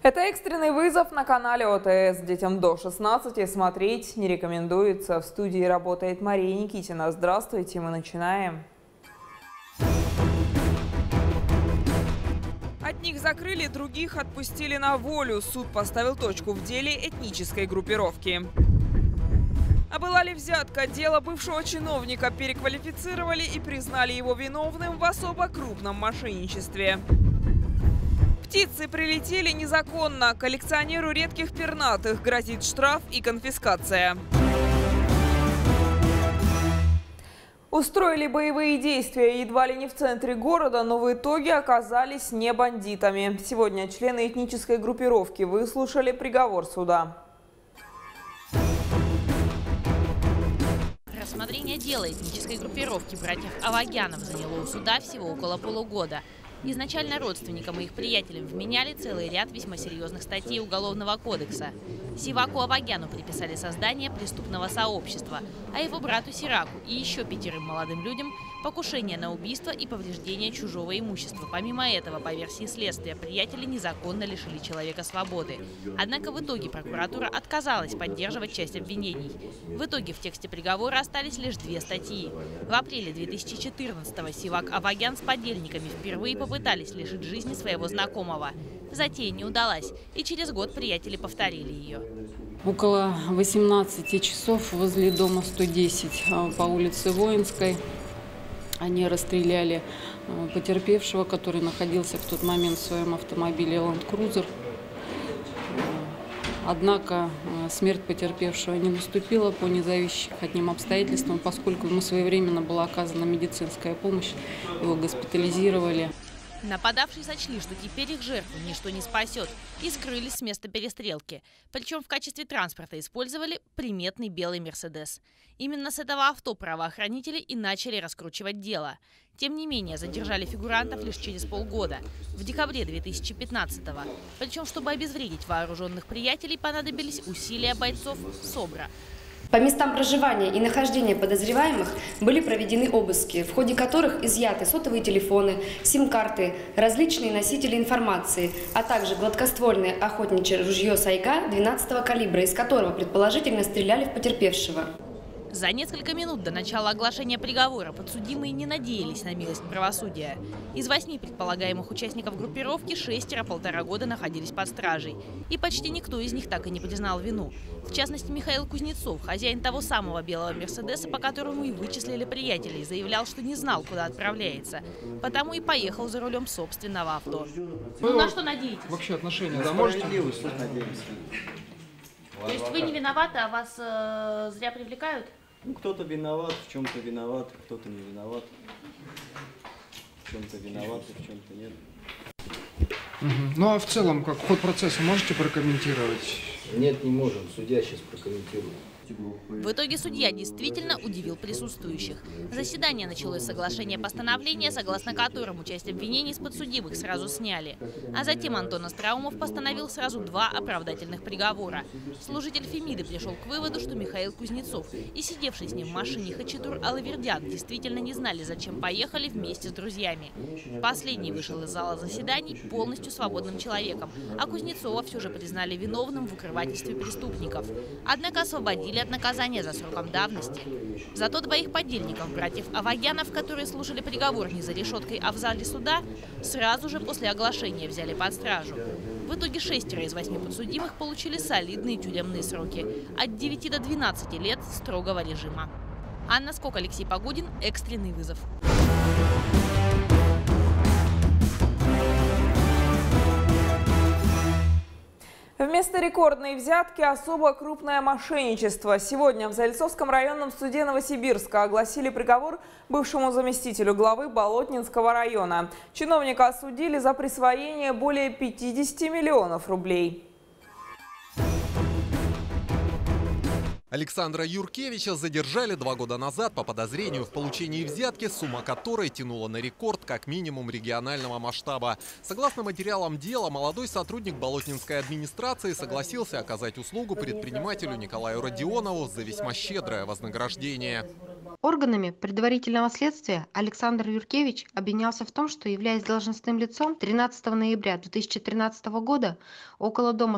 Это экстренный вызов на канале ОТС. Детям до 16 смотреть не рекомендуется. В студии работает Мария Никитина. Здравствуйте, мы начинаем. Одних закрыли, других отпустили на волю. Суд поставил точку в деле этнической группировки. А была ли взятка? Дело бывшего чиновника переквалифицировали и признали его виновным в особо крупном мошенничестве. Птицы прилетели незаконно. Коллекционеру редких пернатых грозит штраф и конфискация. Устроили боевые действия едва ли не в центре города, но в итоге оказались не бандитами. Сегодня члены этнической группировки выслушали приговор суда. Рассмотрение дела этнической группировки братьев Авагянов заняло у суда всего около полугода. Изначально родственникам и их приятелям вменяли целый ряд весьма серьезных статей Уголовного кодекса. Сиваку Авагяну приписали создание преступного сообщества, а его брату Сираку и еще 5 молодым людям – покушение на убийство и повреждение чужого имущества. Помимо этого, по версии следствия, приятели незаконно лишили человека свободы. Однако в итоге прокуратура отказалась поддерживать часть обвинений. В итоге в тексте приговора остались лишь 2 статьи. В апреле 2014-го Сивак Авагян с подельниками впервые попытались лишить жизни своего знакомого. Затея не удалась, и через год приятели повторили ее. Около 18 часов возле дома 110 по улице Воинской они расстреляли потерпевшего, который находился в тот момент в своем автомобиле Land Cruiser. Однако смерть потерпевшего не наступила по независящим от ним обстоятельствам, поскольку ему своевременно была оказана медицинская помощь, его госпитализировали. Нападавшие сочли, что теперь их жертву ничто не спасет, и скрылись с места перестрелки. Причем в качестве транспорта использовали приметный белый «Мерседес». Именно с этого авто правоохранители и начали раскручивать дело. Тем не менее, задержали фигурантов лишь через полгода, в декабре 2015-го. Причем, чтобы обезвредить вооруженных приятелей, понадобились усилия бойцов СОБРа. По местам проживания и нахождения подозреваемых были проведены обыски, в ходе которых изъяты сотовые телефоны, сим-карты, различные носители информации, а также гладкоствольное охотничье ружье «Сайга» 12-го калибра, из которого предположительно стреляли в потерпевшего. За несколько минут до начала оглашения приговора подсудимые не надеялись на милость правосудия. Из 8 предполагаемых участников группировки 6 1,5 года находились под стражей. И почти никто из них так и не признал вину. В частности, Михаил Кузнецов, хозяин того самого белого «Мерседеса», по которому и вычислили приятелей, заявлял, что не знал, куда отправляется. Потому и поехал за рулем собственного авто. Ну на что надеетесь? Вообще отношения, да, можете? Надеемся. То есть вы не виноваты, а вас зря привлекают? Ну, кто-то виноват, в чем-то виноват, кто-то не виноват. В чем-то виноват, в чем-то нет. Ну а в целом, как ход процесса можете прокомментировать? Нет, не можем. Судья сейчас прокомментирует. В итоге судья действительно удивил присутствующих. Заседание началось с соглашения постановления, согласно которому часть обвинений с подсудимых сразу сняли. А затем Антон Остроумов постановил сразу 2 оправдательных приговора. Служитель Фемиды пришел к выводу, что Михаил Кузнецов и сидевший с ним в машине Хачатур Алавердян действительно не знали, зачем поехали вместе с друзьями. Последний вышел из зала заседаний полностью свободным человеком, а Кузнецова все же признали виновным в укрывательстве преступников. Однако освободили от наказания за сроком давности. Зато 2 подельников, братьев Авагянов, которые слушали приговор не за решеткой, а в зале суда, сразу же после оглашения взяли под стражу. В итоге 6 из 8 подсудимых получили солидные тюремные сроки – от 9 до 12 лет строгого режима. Анна Скок, Алексей Погодин, экстренный вызов. Вместо рекордной взятки особо крупное мошенничество. Сегодня в Зальцовском районном суде Новосибирска огласили приговор бывшему заместителю главы Болотнинского района. Чиновника осудили за присвоение более 50 миллионов рублей. Александра Юркевича задержали 2 года назад по подозрению в получении взятки, сумма которой тянула на рекорд как минимум регионального масштаба. Согласно материалам дела, молодой сотрудник Болотнинской администрации согласился оказать услугу предпринимателю Николаю Родионову за весьма щедрое вознаграждение. Органами предварительного следствия Александр Юркевич обвинялся в том, что, являясь должностным лицом, 13 ноября 2013 года около дома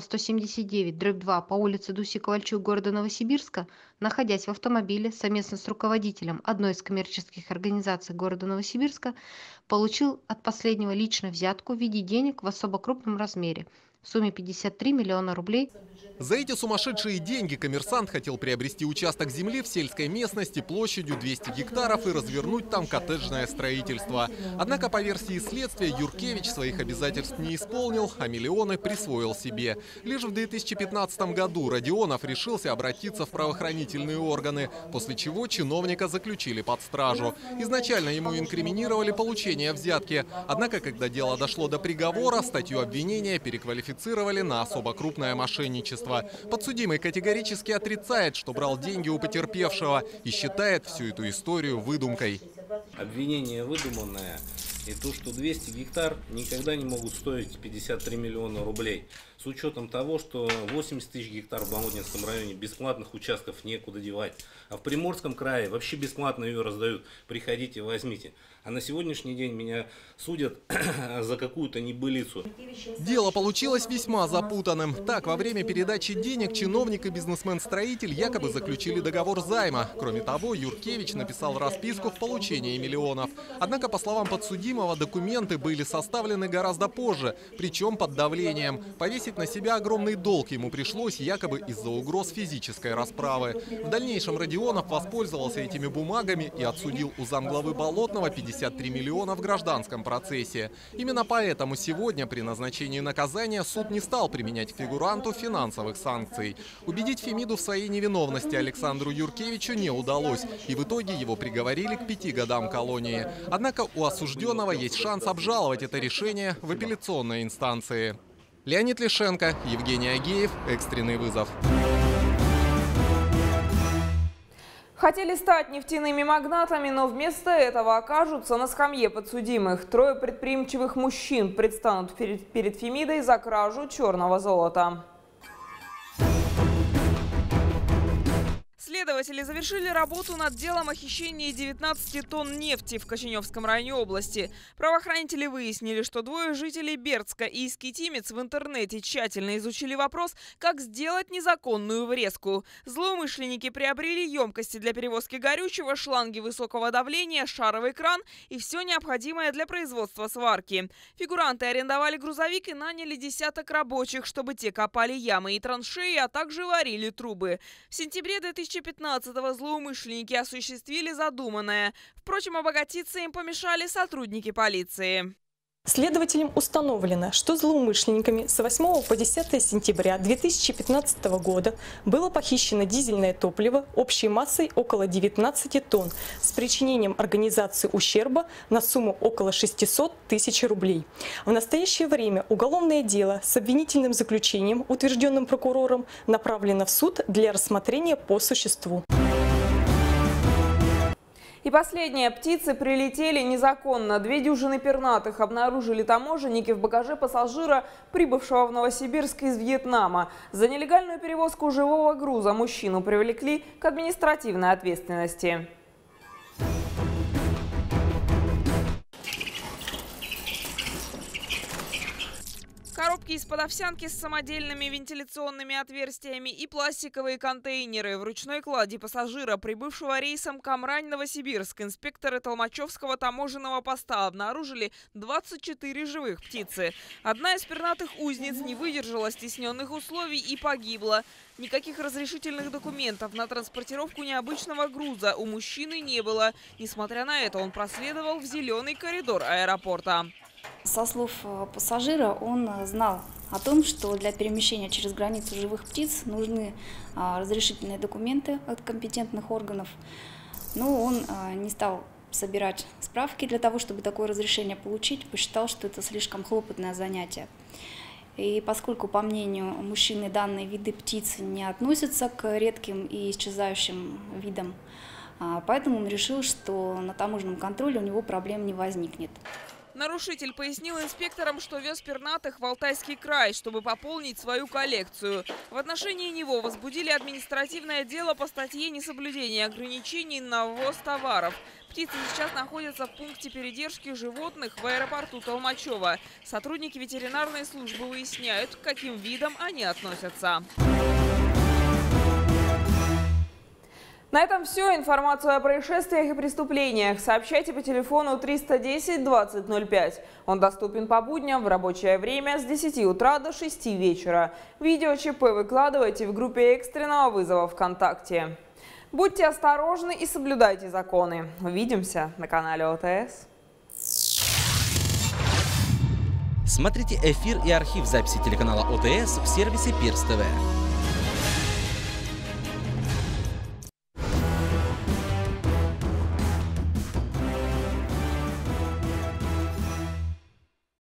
179/2 по улице Дуси-Ковальчук города Новосибирска, находясь в автомобиле совместно с руководителем одной из коммерческих организаций города Новосибирска, получил от последнего лично взятку в виде денег в особо крупном размере в сумме 53 миллиона рублей. За эти сумасшедшие деньги коммерсант хотел приобрести участок земли в сельской местности площадью 200 гектаров и развернуть там коттеджное строительство. Однако, по версии следствия, Юркевич своих обязательств не исполнил, а миллионы присвоил себе. Лишь в 2015 году Родионов решился обратиться в правоохранительные органы, после чего чиновника заключили под стражу. Изначально ему инкриминировали получение взятки. Однако, когда дело дошло до приговора, статью обвинения переквалифицировали на особо крупное мошенничество. Подсудимый категорически отрицает, что брал деньги у потерпевшего, и считает всю эту историю выдумкой. Обвинение выдуманное, и то, что 200 гектар никогда не могут стоить 53 миллиона рублей. С учетом того, что 80 тысяч гектар в Болотнинском районе бесплатных участков некуда девать. А в Приморском крае вообще бесплатно ее раздают. Приходите, возьмите. А на сегодняшний день меня судят за какую-то небылицу. Дело получилось весьма запутанным. Так, во время передачи денег чиновник и бизнесмен-строитель якобы заключили договор займа. Кроме того, Юркевич написал расписку в получении миллионов. Однако, по словам подсудимого, документы были составлены гораздо позже, причем под давлением. Повесить на себя огромный долг ему пришлось якобы из-за угроз физической расправы. В дальнейшем Родионов воспользовался этими бумагами и отсудил у замглавы Болотного 53 миллиона в гражданском процессе. Именно поэтому сегодня при назначении наказания суд не стал применять к фигуранту финансовых санкций. Убедить Фемиду в своей невиновности Александру Юркевичу не удалось, и в итоге его приговорили к 5 годам колонии. Однако у осужденного есть шанс обжаловать это решение в апелляционной инстанции. Леонид Лишенко, Евгений Агеев, «Экстренный вызов». Хотели стать нефтяными магнатами, но вместо этого окажутся на скамье подсудимых. 3 предприимчивых мужчин предстанут перед Фемидой за кражу черного золота. Следователи завершили работу над делом о хищении 19 тонн нефти в Коченевском районе области. Правоохранители выяснили, что 2 жителей Бердска и Искитимец в интернете тщательно изучили вопрос, как сделать незаконную врезку. Злоумышленники приобрели емкости для перевозки горючего, шланги высокого давления, шаровый кран и все необходимое для производства сварки. Фигуранты арендовали грузовик и наняли десяток рабочих, чтобы те копали ямы и траншеи, а также варили трубы. В сентябре 2015-го злоумышленники осуществили задуманное. Впрочем, обогатиться им помешали сотрудники полиции. Следователям установлено, что злоумышленниками с 8 по 10 сентября 2015 года было похищено дизельное топливо общей массой около 19 тонн с причинением организации ущерба на сумму около 600 тысяч рублей. В настоящее время уголовное дело с обвинительным заключением, утвержденным прокурором, направлено в суд для рассмотрения по существу. И последние птицы прилетели незаконно. 2 дюжины пернатых обнаружили таможенники в багаже пассажира, прибывшего в Новосибирск из Вьетнама. За нелегальную перевозку живого груза мужчину привлекли к административной ответственности. Коробки из-под овсянки с самодельными вентиляционными отверстиями и пластиковые контейнеры. В ручной клади пассажира, прибывшего рейсом Камрань-Новосибирск, инспекторы Толмачевского таможенного поста обнаружили 24 живых птицы. Одна из пернатых узниц не выдержала стесненных условий и погибла. Никаких разрешительных документов на транспортировку необычного груза у мужчины не было. Несмотря на это, он проследовал в зеленый коридор аэропорта. Со слов пассажира, он знал о том, что для перемещения через границу живых птиц нужны разрешительные документы от компетентных органов. Но он не стал собирать справки для того, чтобы такое разрешение получить, посчитал, что это слишком хлопотное занятие. И поскольку, по мнению мужчины, данные виды птиц не относятся к редким и исчезающим видам, поэтому он решил, что на таможенном контроле у него проблем не возникнет. Нарушитель пояснил инспекторам, что вез пернатых в Алтайский край, чтобы пополнить свою коллекцию. В отношении него возбудили административное дело по статье «Несоблюдение ограничений на ввоз товаров». Птицы сейчас находятся в пункте передержки животных в аэропорту Толмачева. Сотрудники ветеринарной службы выясняют, к каким видам они относятся. На этом все. Информацию о происшествиях и преступлениях сообщайте по телефону 310 20 05. Он доступен по будням в рабочее время с 10 утра до 6 вечера. Видео ЧП выкладывайте в группе экстренного вызова ВКонтакте. Будьте осторожны и соблюдайте законы. Увидимся на канале ОТС. Смотрите эфир и архив записи телеканала ОТС в сервисе Пирс ТВ.